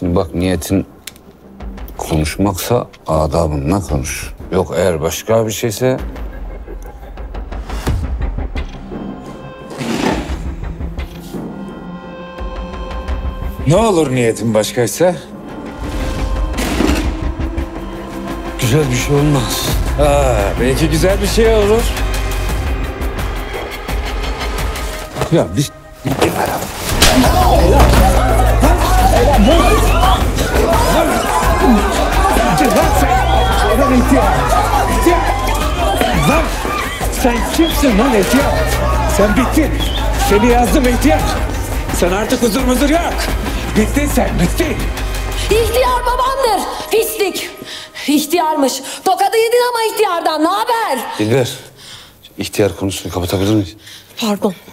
Şimdi bak, niyetin konuşmaksa adabınla konuş. Yok eğer başka bir şeyse... Ne olur niyetin başkaysa? Güzel bir şey olmaz. Belki güzel bir şey olur. Ya biz... Lan sen kimsin lan ihtiyar? Sen bittin. Seni yazdım ihtiyar. Sen artık huzur yok. Bittin sen, bittin. İhtiyar babamdır. Pislik. İhtiyarmış. Tokadı yedin ama ihtiyardan. Ne haber? Dilber, ihtiyar konusunu kapatabilir miyiz? Pardon.